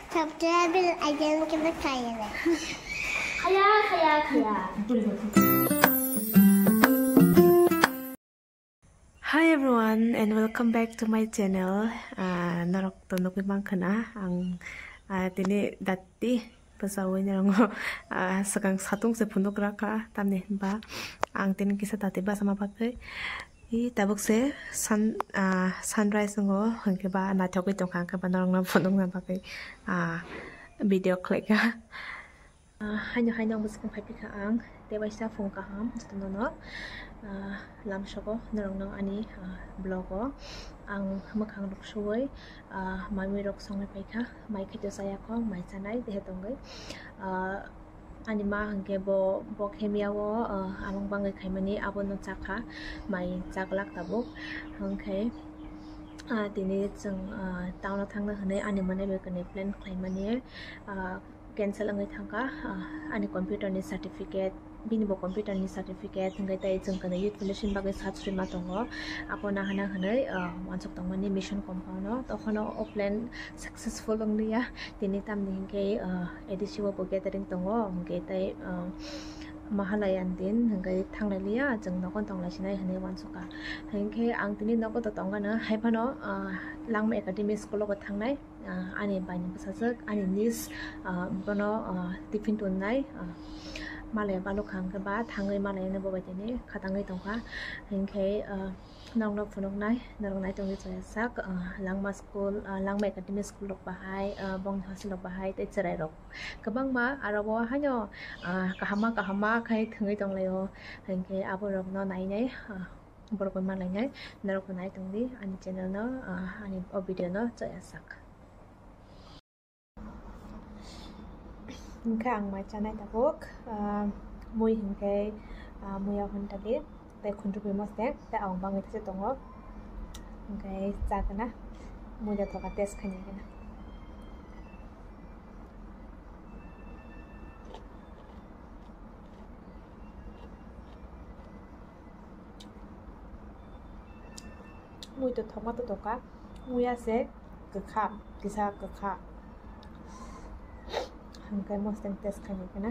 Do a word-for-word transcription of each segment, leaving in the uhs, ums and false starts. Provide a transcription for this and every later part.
Subscribe aja kita kaya deh. Kaya, kaya, kaya. Hi everyone and welcome back to my channel. Uh, narok to nuk bang kana ang uh, tini dati pasawin niya ngo uh, sakang satung se punok raka tamne ba ang tini kisa dati ba sama pakai i tabuk se sun uh, sunrise ngo hangke ba na thok itong kang ka ba narong na punok na pakai uh, video click ha uh, hanya hanya ngus kang pakai ka ang dewa sa phone ka ham tuno no lam shoko narong nang ani blogo ang makhang rok shoi mai mi rok song pai kha mai khito saya ko mai sanai de tongai ani ma hangke bo bo khemia wo among bangai khaimani abon chakha mai chaklak tabuk hangke tini jeng tauna thangna hane ani mane be kane plan khaimani cancel angai thangka ani computer ni certificate bini bo computer ni certificate ngai tai jeng kana utilization bagai satsri ma tongo apona hana hanai wansok tongmani mission compound no tokhono offline successful onglia tini tam ni ke edisiwa bo gathering tongo ngai tai mahalayan din ngai thanglalia jeng nokon tonglai sinai hane wansoka hengke ang tini nokon to tongana haibano langma academy school ko thangnai ani baini basajak ani nis bono tiffin tunnai malay balu khang ke ba thangai malay ne bo bajene khatangai tongkha hengke nong nok phunok nai narong nai tong je sak langma school langma academy school lok bahai bong hasil lok bahai te cherai rok kabang ma arabo hanyo kahama kahama khai thangai tong layo hengke abo rok no nai nai borok malai nai narok nai tong di ani channel no ani video no je sak hingke ang mai chanai tabuk mui hingke muya hontali te khunjubi mostek te ang bangai tse tongo hingke chakana muya thoka test khani gena mui to thoma to toka muya se gakha kisa gakha hingke mostek test khani gena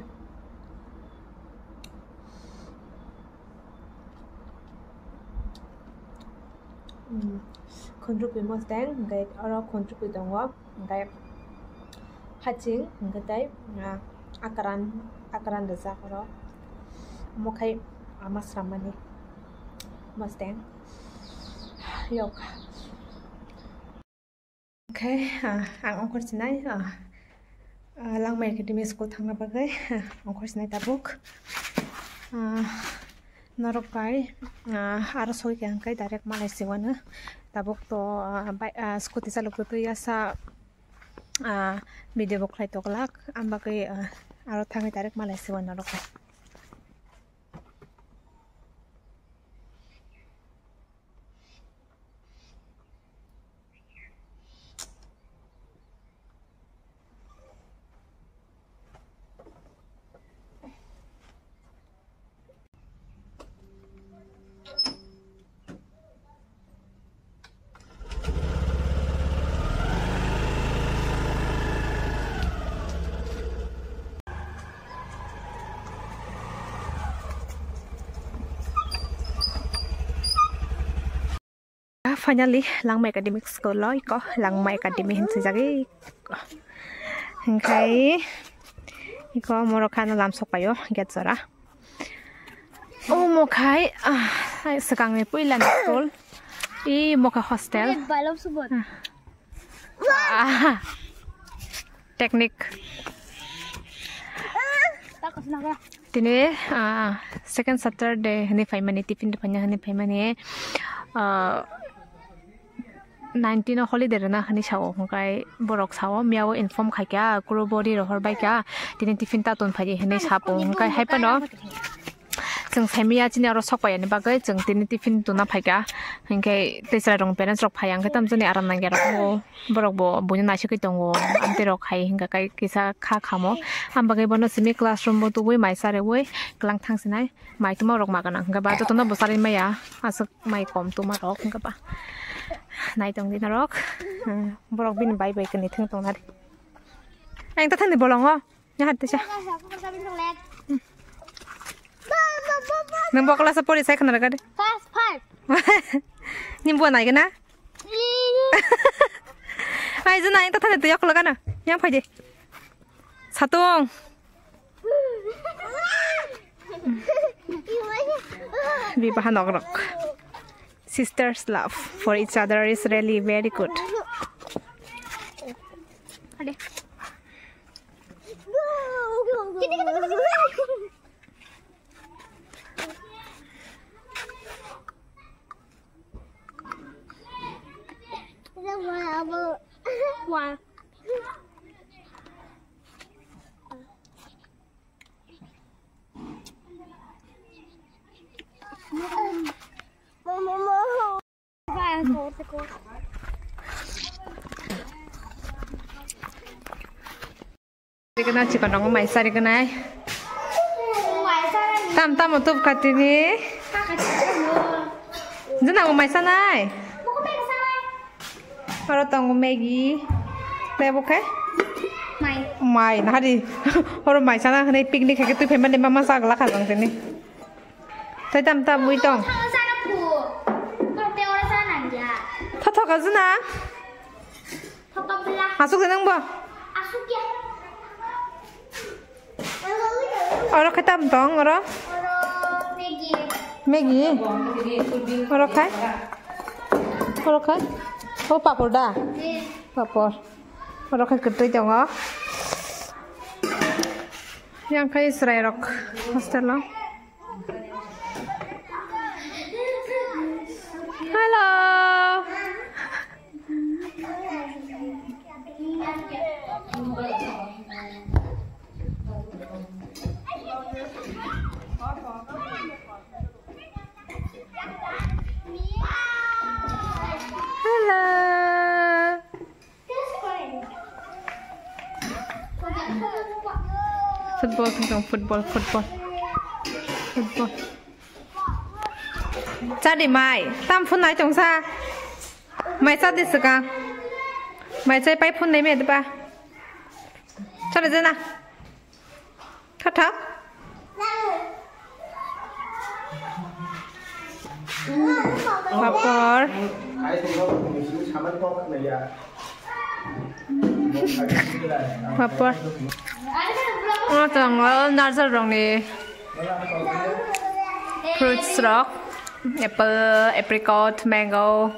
konjupi mosteng ngai aro konjupi dongo ngai haching ngai tai akaran akaran desa aro mokai amasramani mosteng yok okay ang ongkor sinai langmai academy school thangna bagai ongkor sinai tabuk Narokai aro soi yang kai direct malai siwana tabuk to scooty saluk to yasa video bok khai toklak ambakai aro thangai direct malai siwana rokai finally langma academic school loi ko langma academy hin sejagi hingkai iko morokhana lam sopayo get zara o mokai sakang ne puilan school i moka hostel Balap subot. technique Takos na ka. tini second saturday hani faimani tiffin panya hani faimani nineteen holiday na hani sawo kai borok sawo miawo inform khaikya kuro body rohor baikya tini tiffin ta ton phai hani sapo kai haipano jeng saimia chini aro sokpai ani bagai jeng tini tiffin tuna phaikya hingkai tesra rong parents rok phayang ka tamjani aram nang gerok bo borok bo buni naisi kai tongo amte rok khai hingka kai kisa kha khamo am bagai bono simi classroom bo tuwi mai sare woi klang thangsinai mai tuma rok magana hingka ba totona bosari maya asuk mai kom tuma rok hingka ba nai tong di narok borok bin bai bai kani thing tong nari anh ta thân thì bỏ lòng không nhá hạt chứ nâng bỏ kelas sepuluh saya kenal kan Class five. nhưng buồn này cái na ai giờ này anh ta thân thì yok là kan à nhá phải gì 사동 Viva Nogrok. Sisters' love for each other is really very good. Wow. Đi cái nào chỉ còn đóng máy xài đi cái này. Tam tam một túp cắt đi. Giờ nào máy xài này. Kalau tunggu Maggie, saya buka. Mai. Mai, nah di. Orang mai sana kena piknik kayak gitu, pemban demam masak lah kan bang sini. Saya tam tam mui tong. Sana pu. Kalau pe orang sana aja. Thot thot kat sana. Thot belah. Masuk senang bu. Asuk ya. Orang kata tam tong, orang. Orang Maggie. Maggie. Orang kai. Orang kai. Oh papor dah. Papor. Orang kai kerja jangan. Yang kai Israel rock. Hostel lo. Halo. Halo. Football tentang football football football. Jadi mai, tam phun này trong xa. Mai sao đi sự cả. Mai chơi bay phun này mẹ được ba. Sao được thế nào? Thắt thắt. Papor. Papor. Oh, tengok nazar dong nih. Fruits rock, apple, apricot, mango.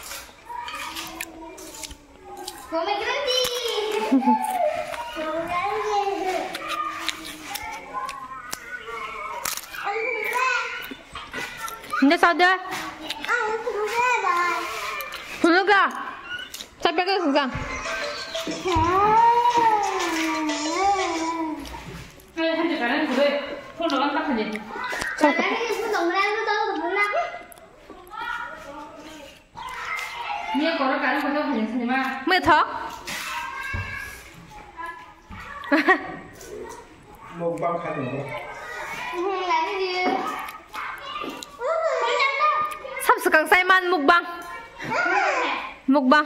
Ini saudara. Punya gak? Sampai ke sekarang. Hãy subscribe cho kênh Ghiền Mì Gõ để không bỏ lỡ những video hấp dẫn. Mười thóc. Một bao khăn nữa. Sắp sekarang saya man mukbang. Mukbang.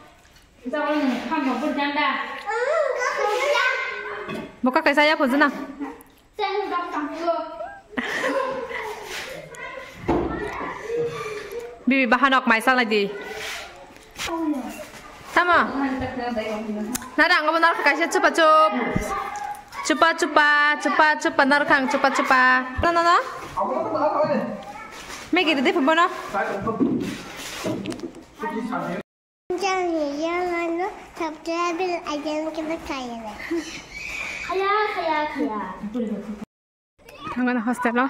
Buka kayak saya pun senang. Bibi bahan ok mai sang lagi. Sama. Nada nggak benar kasih cepat cepat. Cepat cepat cepat cepat narkang cepat cepat. Nah nah nah. Mấy cái đấy phải bao nhiêu? Jangan jangan lu subscribe aja kita kaya deh. Kaya kaya kaya. Tangan hostel lo.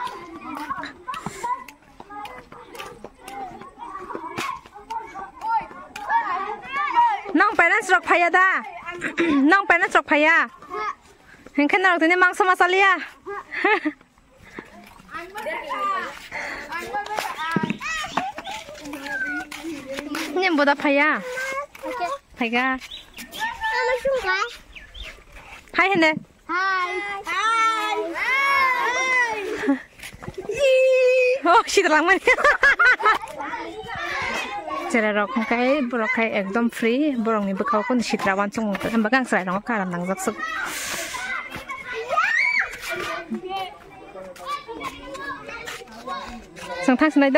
Nong peran strok paya dah. Nong peran strok paya. Yang kenal tu ni mang sama salia. Ini boda paya. Paya. Kamu suka? Hai hende. Hai. Hai. Oh, si terang mana? Cera rok kai borok kai ekdom free borong ni bekau kon sitrawan chung kan bagang srai rong karam nang jak suk sang thang snai do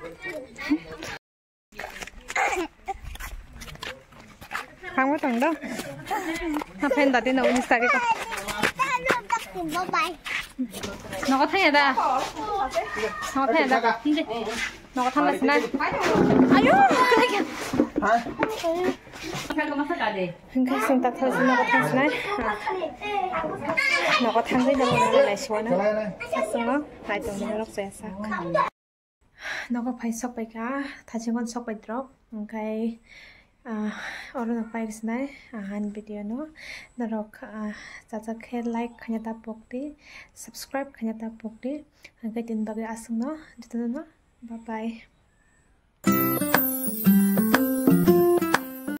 khang wa tang do ha pen da tin no ni sta ke ko nó có thấy à nó có thấy à nó có thằng là này ayo cái gì cái sinh tật thôi nó có thằng này nó có thằng đấy đâu mà lại xóa nữa sao nó lại tụi mình nó sẽ sao nó có phải sọc bài cá thay cho con sọc bài drop cái orang nak pakai sini, han video no, narok caca ke like kanya tapok di, subscribe kanya tapok di, angkai tin bagai asung no, itu no, bye bye.